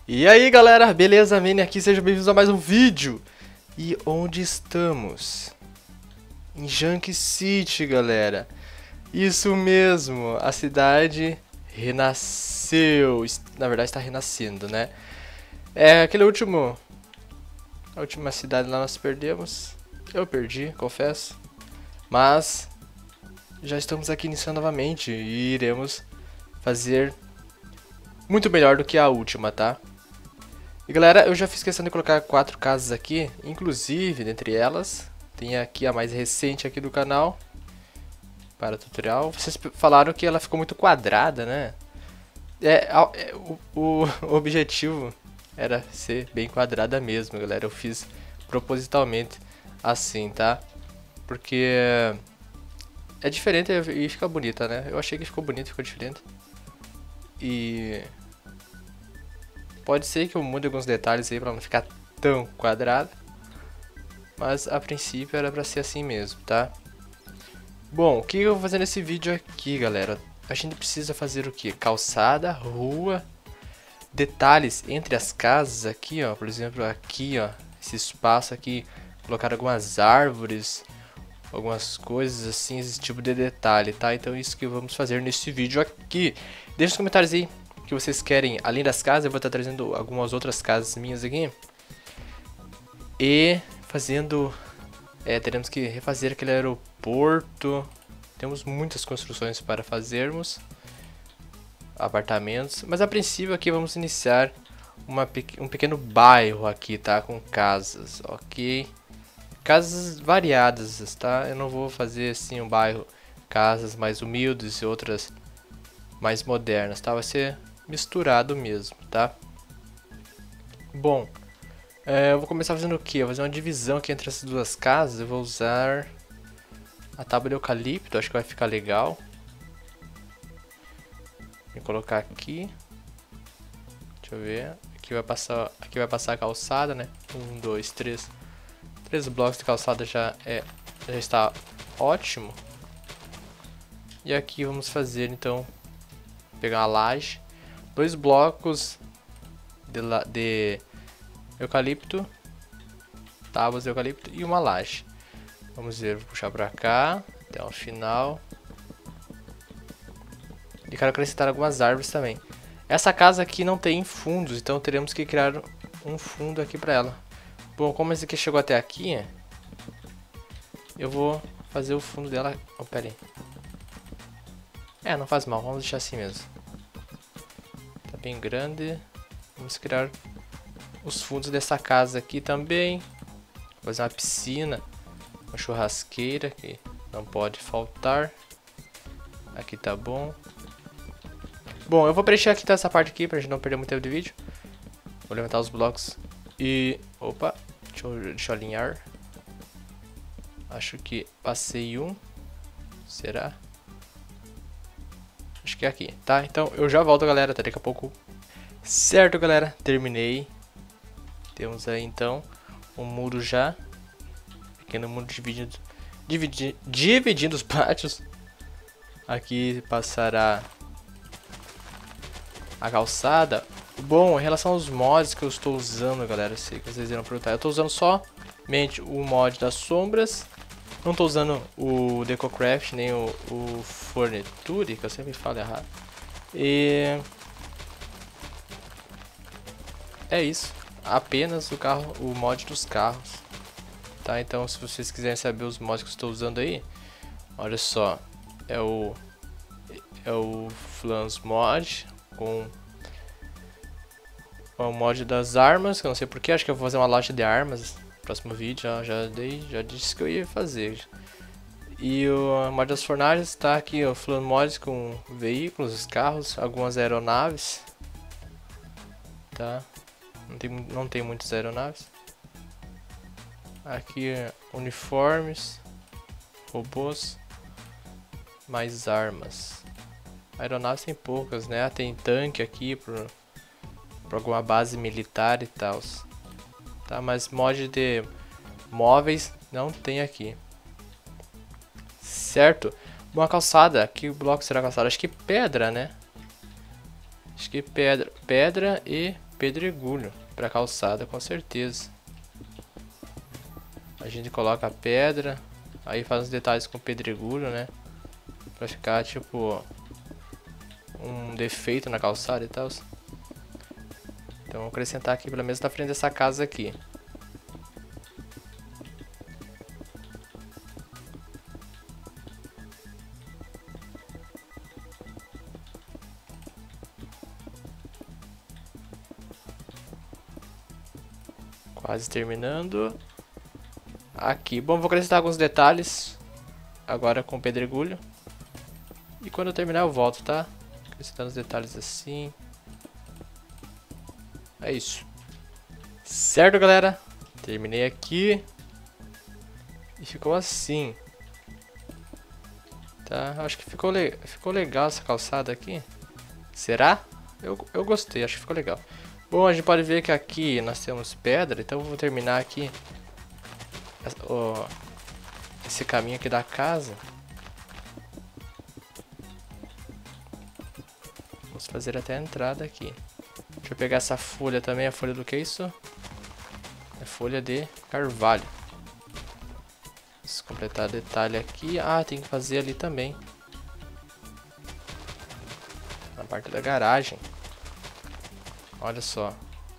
E aí galera, beleza? Mini aqui, sejam bem-vindos a mais um vídeo. E onde estamos? Em Junk City, galera. Isso mesmo, a cidade renasceu. Na verdade está renascendo, né? É aquele a última cidade lá nós perdemos. Eu perdi, confesso. Mas já estamos aqui iniciando novamente e iremos fazer muito melhor do que a última, tá? E galera, eu já fiz questão de colocar 4 casas aqui, inclusive, dentre elas, tem aqui a mais recente aqui do canal, para tutorial. Vocês falaram que ela ficou muito quadrada, né? O objetivo era ser bem quadrada mesmo, galera. Eu fiz propositalmente assim, tá? Porque é diferente e fica bonita, né? Eu achei que ficou bonito, ficou diferente. E pode ser que eu mude alguns detalhes aí pra não ficar tão quadrado. Mas a princípio era pra ser assim mesmo, tá? Bom, o que eu vou fazer nesse vídeo aqui, galera? A gente precisa fazer o que? Calçada, rua, detalhes entre as casas aqui, ó. Por exemplo, aqui, ó, esse espaço aqui, colocar algumas árvores, algumas coisas assim, esse tipo de detalhe, tá? Então isso que vamos fazer nesse vídeo aqui. Deixa nos comentários aí que vocês querem, além das casas, eu vou estar trazendo algumas outras casas minhas aqui. E fazendo, teremos que refazer aquele aeroporto. Temos muitas construções para fazermos, apartamentos, mas a princípio aqui vamos iniciar um pequeno bairro aqui, tá? Com casas, ok? Casas variadas, tá? Eu não vou fazer assim um bairro, casas mais humildes e outras mais modernas, tá? Vai ser misturado mesmo, tá? Bom, eu vou começar fazendo o que? Eu vou fazer uma divisão aqui entre essas duas casas. Eu vou usar a tábua de eucalipto, acho que vai ficar legal. Vou colocar aqui. Deixa eu ver. Aqui vai passar a calçada, né? 1, 2, 3. 3 blocos de calçada já está ótimo. E aqui vamos fazer então, pegar uma laje, 2 blocos de eucalipto, tábuas de eucalipto e uma laje. Vamos ver, vou puxar pra cá até o final. E quero acrescentar algumas árvores também. Essa casa aqui não tem fundos, então teremos que criar um fundo aqui pra ela. Bom, como esse aqui chegou até aqui, eu vou fazer o fundo dela. Oh, pera aí. Não faz mal, vamos deixar assim mesmo. Tá bem grande. Vamos criar os fundos dessa casa aqui também. Vou fazer uma piscina, uma churrasqueira que não pode faltar. Aqui tá bom. Bom, eu vou preencher aqui essa parte aqui pra gente não perder muito tempo de vídeo. Vou levantar os blocos e... Opa, deixa eu alinhar. Acho que passei um. Será? Acho que é aqui, tá? Então eu já volto, galera, até daqui a pouco. Certo, galera, terminei. Temos aí então um muro já. Pequeno muro dividindo os pátios. Aqui passará a calçada. Bom, em relação aos mods que eu estou usando, galera, sei que vocês irão perguntar. Eu estou usando somente o mod das sombras. Não estou usando o DecoCraft nem o Forniture, que eu sempre falo errado. E é isso. Apenas o mod dos carros. Tá? Então, se vocês quiserem saber os mods que eu estou usando aí, olha só. É o Flans Mod com o mod das armas, que eu não sei porquê, acho que eu vou fazer uma loja de armas no próximo vídeo, já disse que eu ia fazer. E o mod das fornagens tá aqui, o Flan Mods com veículos, carros, algumas aeronaves. Tá? Não tem muitas aeronaves. Aqui uniformes, robôs, mais armas. Aeronaves tem poucas, né? Tem tanque aqui para alguma base militar e tal. Tá? Mas mod de móveis não tem aqui. Certo? Bom, a calçada. Que bloco será a calçada? Acho que pedra, né? Acho que pedra e pedregulho pra calçada, com certeza. A gente coloca a pedra, aí faz os detalhes com pedregulho, né? Pra ficar tipo um defeito na calçada e tal. Então vou acrescentar aqui pelo menos na frente dessa casa aqui. Quase terminando. Aqui, bom, vou acrescentar alguns detalhes agora com pedregulho. E quando eu terminar eu volto, tá? Acrescentando os detalhes assim. É isso. Certo, galera? Terminei aqui. E ficou assim. Tá? Acho que ficou legal essa calçada aqui. Será? Eu gostei, acho que ficou legal. Bom, a gente pode ver que aqui nós temos pedra. Então eu vou terminar aqui esse caminho aqui da casa. Vamos fazer até a entrada aqui. Deixa eu pegar essa folha também. A folha do que é isso? É folha de carvalho. Vamos completar detalhe aqui. Ah, tem que fazer ali também. Na parte da garagem. Olha só.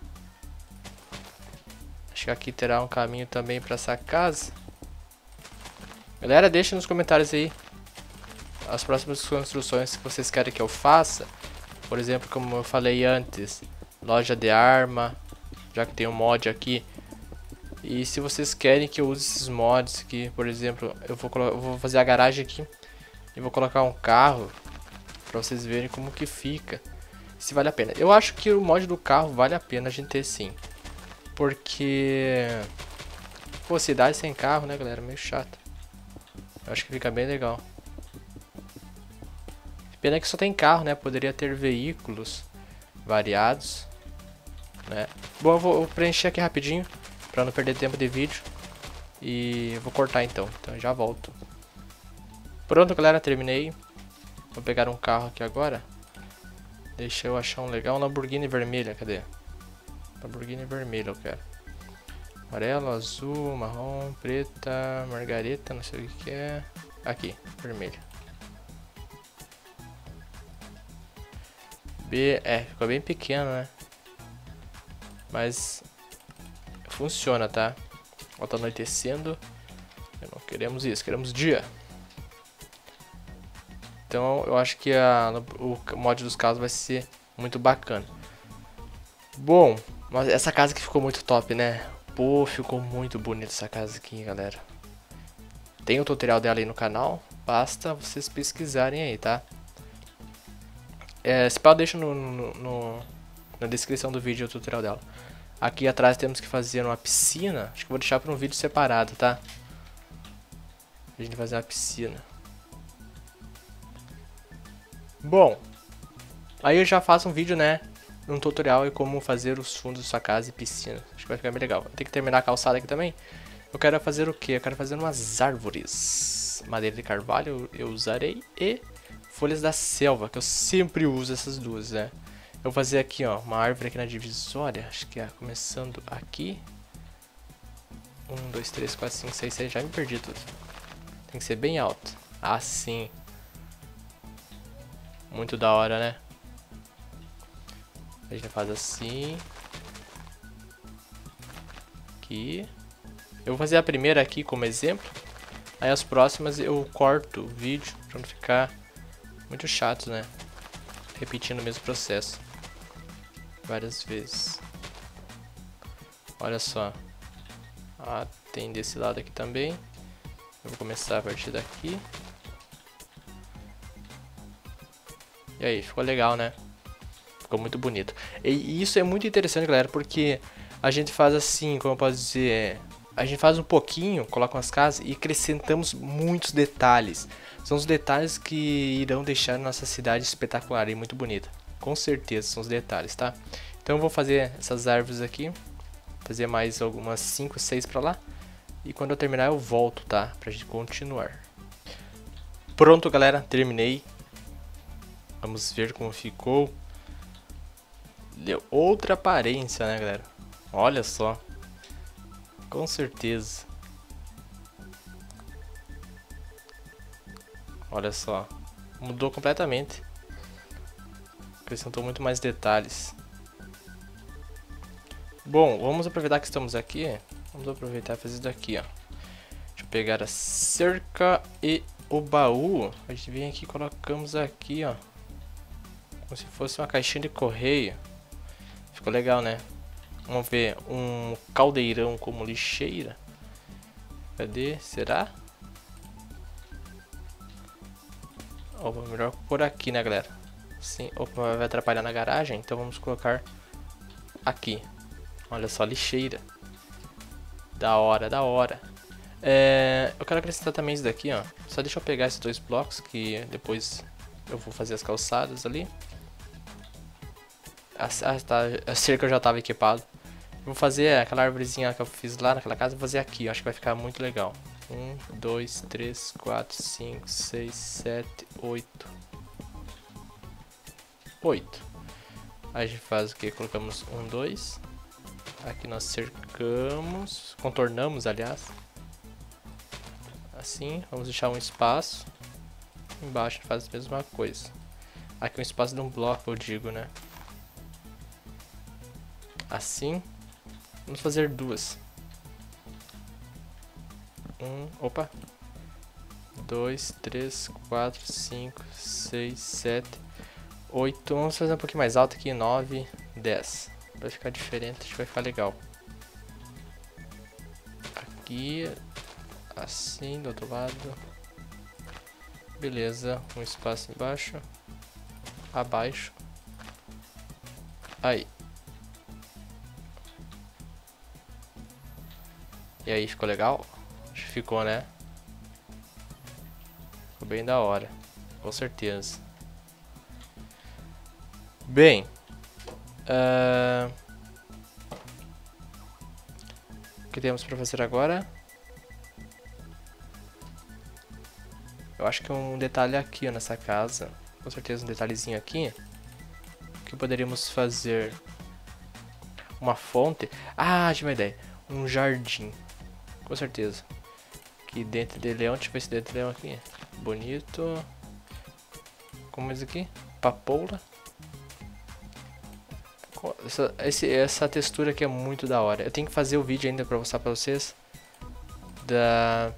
Acho que aqui terá um caminho também para essa casa. Galera, deixa nos comentários aí as próximas construções que vocês querem que eu faça. Por exemplo, como eu falei antes, loja de arma, já que tem um mod aqui. E se vocês querem que eu use esses mods aqui, por exemplo, eu vou fazer a garagem aqui e vou colocar um carro para vocês verem como que fica. Se vale a pena. Eu acho que o mod do carro vale a pena a gente ter sim. Porque... pô, cidade sem carro, né, galera? Meio chato. Eu acho que fica bem legal. Pena que só tem carro, né? Poderia ter veículos variados, né? Bom, eu vou preencher aqui rapidinho pra não perder tempo de vídeo. E eu vou cortar então. Então eu já volto. Pronto, galera. Terminei. Vou pegar um carro aqui agora. Deixa eu achar um legal. Um Lamborghini vermelha. Cadê? Lamborghini vermelho eu quero. Amarelo, azul, marrom, preta, margareta, não sei o que é. Aqui, vermelho. Ficou bem pequeno, né? Mas funciona, tá? Ó, tá anoitecendo. Não queremos isso, queremos dia. Então eu acho que o mod dos carros vai ser muito bacana. Bom, mas essa casa aqui ficou muito top, né? Pô, ficou muito bonita essa casa aqui, galera. Tem o tutorial dela aí no canal. Basta vocês pesquisarem aí, tá? Esse pau eu deixo na descrição do vídeo o tutorial dela. Aqui atrás temos que fazer uma piscina. Acho que vou deixar para um vídeo separado, tá? A gente fazer uma piscina. Bom, aí eu já faço um vídeo, né? Um tutorial e como fazer os fundos da sua casa e piscina. Acho que vai ficar bem legal. Tem que terminar a calçada aqui também. Eu quero fazer o que? Eu quero fazer umas árvores. Madeira de carvalho eu usarei e folhas da selva, que eu sempre uso essas duas, né? Eu vou fazer aqui, ó, uma árvore aqui na divisória. Acho que é começando aqui. 1, 2, 3, 4, 5, 6, 7. Já me perdi tudo. Tem que ser bem alto. Assim. Muito da hora, né? A gente faz assim. Aqui. Eu vou fazer a primeira aqui como exemplo. Aí as próximas eu corto o vídeo pra não ficar muito chato, né? Repetindo o mesmo processo várias vezes. Olha só. Ah, tem desse lado aqui também. Eu vou começar a partir daqui. E aí, ficou legal, né? Ficou muito bonito. E isso é muito interessante, galera, porque a gente faz assim, como eu posso dizer, a gente faz um pouquinho, coloca umas casas e acrescentamos muitos detalhes. São os detalhes que irão deixar nossa cidade espetacular e muito bonita. Com certeza são os detalhes, tá? Então eu vou fazer essas árvores aqui, fazer mais algumas 5, 6 pra lá. E quando eu terminar eu volto, tá? Pra gente continuar. Pronto, galera, terminei. Vamos ver como ficou. Deu outra aparência, né, galera? Olha só. Com certeza. Olha só. Mudou completamente. Acrescentou muito mais detalhes. Bom, vamos aproveitar que estamos aqui. Vamos aproveitar e fazer isso daqui, ó. Deixa eu pegar a cerca e o baú. A gente vem aqui e colocamos aqui, ó. Como se fosse uma caixinha de correio. Ficou legal, né? Vamos ver. Um caldeirão como lixeira. Cadê? Será? Opa, melhor por aqui, né, galera? Sim. Opa, vai atrapalhar na garagem. Então vamos colocar aqui. Olha só, lixeira. Da hora, da hora. Eu quero acrescentar também isso daqui, ó. Só deixa eu pegar esses dois blocos que depois eu vou fazer as calçadas ali. Tá, a cerca já estava equipado. Vou fazer aquela árvorezinha que eu fiz lá naquela casa, vou fazer aqui. Acho que vai ficar muito legal. 1, 2, 3, 4, 5, 6, 7, 8. 8. Aí a gente faz o que? Colocamos 1, 2. Aqui nós cercamos, contornamos, aliás. Assim, vamos deixar um espaço. Embaixo faz a mesma coisa. Aqui um espaço de um bloco, eu digo, né? Assim. Vamos fazer duas. Opa. 2, 3, 4, 5, 6, 7, 8. Vamos fazer um pouquinho mais alto aqui. 9, 10. Vai ficar diferente, acho que vai ficar legal. Aqui. Assim, do outro lado. Beleza. Um espaço embaixo. Abaixo. Aí. E aí, ficou legal? Acho que ficou, né? Ficou bem da hora. Com certeza. Bem. O que temos para fazer agora? Eu acho que um detalhe aqui, ó, nessa casa. Com certeza um detalhezinho aqui. Que poderíamos fazer uma fonte. Ah, tive uma ideia. Um jardim. Com certeza. Aqui dentro de leão. Deixa eu ver se dentro de leão aqui. Bonito. Como é isso aqui? Papoula. Essa textura aqui é muito da hora. Eu tenho que fazer o vídeo ainda pra mostrar pra vocês. Da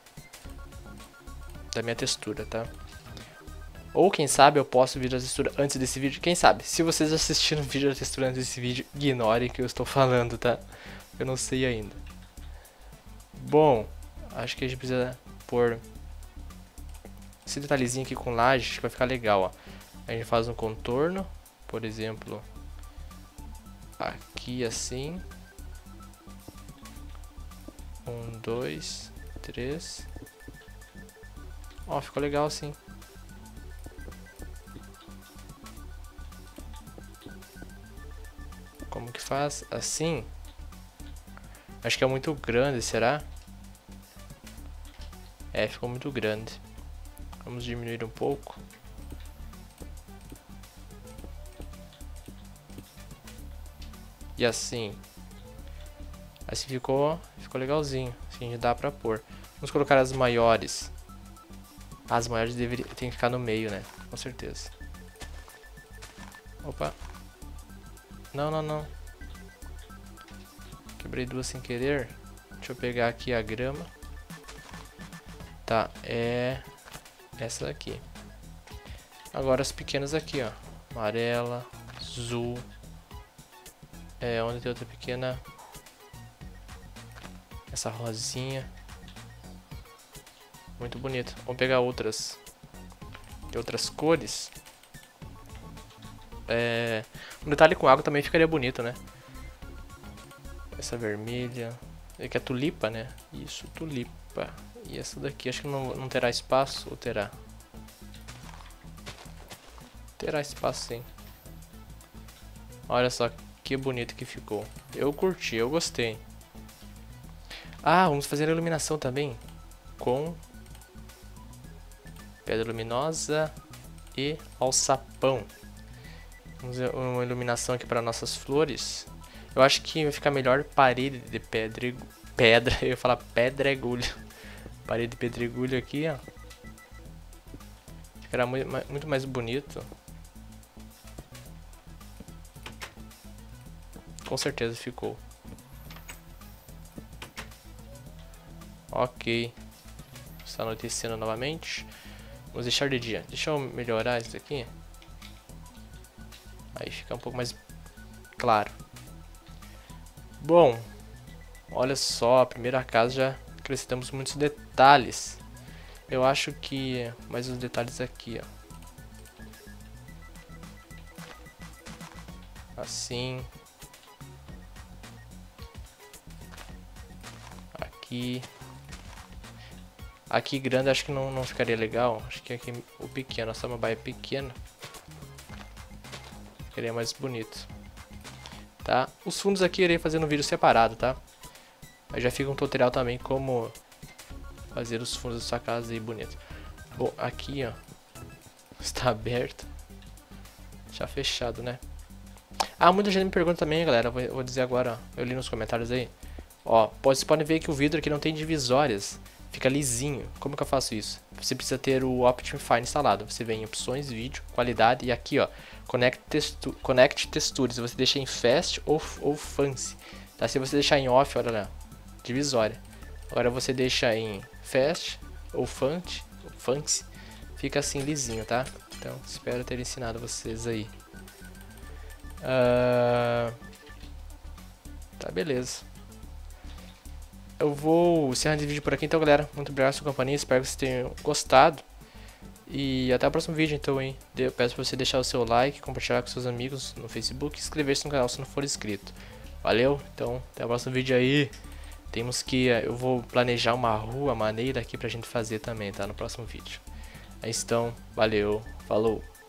minha textura, tá? Ou quem sabe eu posto o vídeo da textura antes desse vídeo. Quem sabe? Se vocês assistiram o vídeo da textura antes desse vídeo, ignorem o que eu estou falando, tá? Eu não sei ainda. Bom, acho que a gente precisa pôr esse detalhezinho aqui com laje, acho que vai ficar legal, ó. A gente faz um contorno, por exemplo, aqui assim. 1, 2, 3. Ó, ficou legal assim. Como que faz? Assim? Acho que é muito grande, será? É, ficou muito grande. Vamos diminuir um pouco. E assim. Assim ficou legalzinho. Assim dá pra pôr. Vamos colocar as maiores. As maiores tem que ficar no meio, né? Com certeza. Opa. Não, não, não. Quebrei duas sem querer. Deixa eu pegar aqui a grama. Tá, é essa daqui. Agora as pequenas aqui, ó. Amarela, azul. Onde tem outra pequena? Essa rosinha. Muito bonito. Vamos pegar outras. De outras cores. Um detalhe com água também ficaria bonito, né? Essa vermelha. Aqui é tulipa, né? Isso, tulipa. E essa daqui, acho que não terá espaço, ou terá? Terá espaço, sim. Olha só que bonito que ficou. Eu curti, eu gostei. Ah, vamos fazer a iluminação também. Com pedra luminosa e alçapão. Vamos ver uma iluminação aqui para nossas flores. Eu acho que vai ficar melhor parede de pedra, eu ia falar pedregulho. Parede de pedregulho aqui, ó. Ficará muito mais bonito. Com certeza ficou. Ok. Está anoitecendo novamente. Vamos deixar de dia. Deixa eu melhorar isso aqui. Aí fica um pouco mais claro. Bom, olha só, a primeira casa já acrescentamos muitos detalhes. Eu acho que mais os detalhes aqui, ó. Assim. Aqui. Aqui grande acho que não ficaria legal. Acho que aqui o pequeno, a samambaia pequena ficaria mais bonito. Tá? Os fundos aqui eu irei fazer no vídeo separado, tá? Aí já fica um tutorial também como fazer os fundos da sua casa aí bonito. Bom, aqui ó, está aberto. Já fechado, né? Ah, muita gente me pergunta também, galera. Eu vou dizer agora, ó. Eu li nos comentários aí. Ó, vocês podem ver que o vidro aqui não tem divisórias. Fica lisinho. Como que eu faço isso? Você precisa ter o Optifine instalado. Você vem em opções, vídeo, qualidade e aqui ó, Connect Textures. Você deixa em Fast ou Fancy. Tá? Se você deixar em Off, olha lá, divisória. Agora você deixa em Fast ou Fancy, fica assim lisinho, tá? Então espero ter ensinado vocês aí. Tá, beleza. Eu vou encerrando esse vídeo por aqui, então galera, muito obrigado pela sua companhia, espero que vocês tenham gostado. E até o próximo vídeo então, hein. Eu peço pra você deixar o seu like, compartilhar com seus amigos no Facebook e inscrever-se no canal se não for inscrito. Valeu, então até o próximo vídeo aí. Temos que, eu vou planejar uma rua maneira aqui pra gente fazer também, tá, no próximo vídeo. Então, valeu, falou.